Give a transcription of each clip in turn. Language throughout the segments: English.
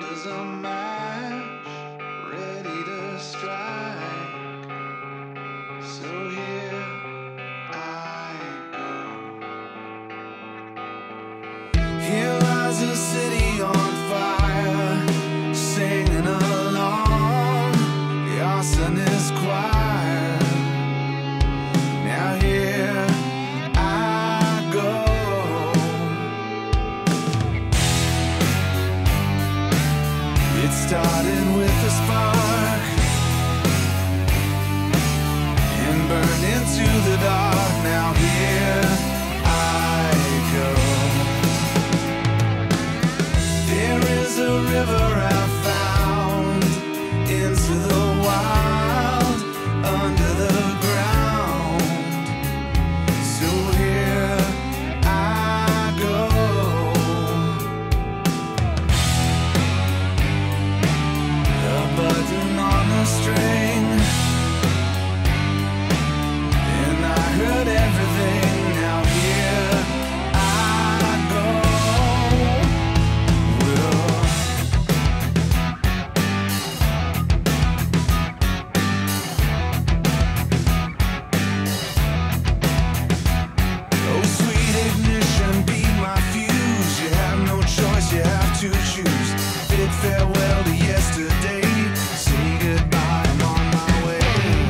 as a match, ready to strike. So here I go. Here lies a city on fire, singing along the arsonist choir. Now here I go. It started with a spark and burned into the dark. Now here I go. There is a river I found into the wild, under the ground. So here I go. A button on a string, and I heard everything. Now here I go. Oh, sweet ignition, be my fuse. You have no choice, you have to choose. Bid farewell to yesterday. Say goodbye, I'm on my way.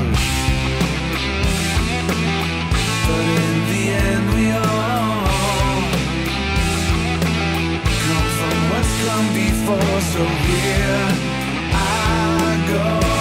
But in the end we all come from what's come before. So here I go.